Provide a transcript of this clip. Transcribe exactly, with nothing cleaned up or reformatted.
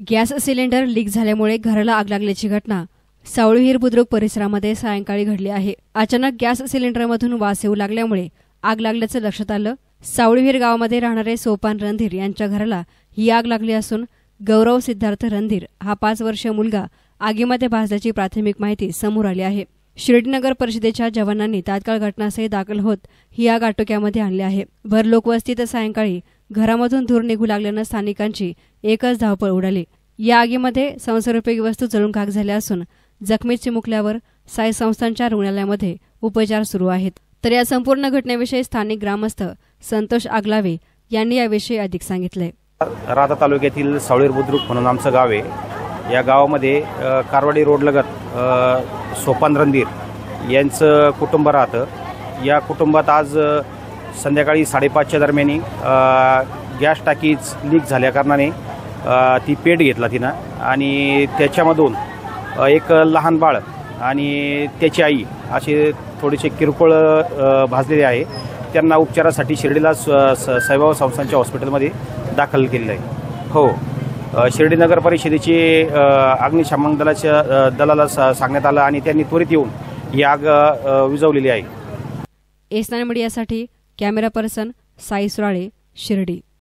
Gas cylinder leak झाल्यामुळे घराला आग लागल्याची घटना सावळीविहीर बुद्रुक परिसरामध्ये सायंकाळी घडली आहे। अचानक गॅस सिलेंडरमधून वास येऊ लागल्यामुळे आग लागल्याचं लक्षात आलं। सावळीविहीर गावामध्ये राहणारे सोपान रणधीर यांच्या घराला ही आग लागली असून गौरव सिद्धार्थ रणधीर हा पाच वर्षीय मुलगा आगीमध्ये भाजल्याची प्राथमिक माहिती समोर आली आहे। शिर्डी नगर परिषदेच्या जवानांनी तात्काळ घटनास्थळी दाखल होत ही आग आटोक्यामध्ये आणली आहे। भर लोकवस्तीत सायंकाळी घरामधून धूर निघू लागल्यानं स्थानिकांची एकच धावपळ उडाली। या आगीमध्ये संसारोपयोगी वस्तू जळून खाक झाल्या असून जखमी चिमुकल्यावर साई संस्थांच्या रुग्णालयामध्ये उपचार सुरू आहेत। तर या संपूर्ण घटनेविषयी स्थानिक ग्रामस्थ संतोष आगलावे यांनी याविषयी अधिक सांगितले। राहता तालुक्यातील सावळीविहीर बुद्रुक म्हणून आमचं गाव आहे। या गावामध्ये कारवाडी रोड लगत सोपान रणधीर यांचं कुटुंब राहतं। या कुटुंबात आज संध्याकाळी साडेपाचच्या दरम्यान गॅस टाकीच लीक झाल्या कारणाने ती पेट घेतला तिनं आणि त्याच्यामधून एक लहान बाळ आणि त्याची आई असे थोडेसे किरकोळ भाजलेले आहे। त्यांना उपचारासाठी शिर्डीला साईबाबा संस्थांच्या हॉस्पिटलमध्ये दाखल केलेलं आहे। हो, शिर्डी नगर परिषदेचे अग्निशमन दलाच्या दलाला सांगण्यात आलं आणि त्यांनी त्वरित येऊन ही आग विझवलेली आहे। एस नाईन मीडियासाठी कॅमेरा पर्सन साई सुराळे, शिर्डी।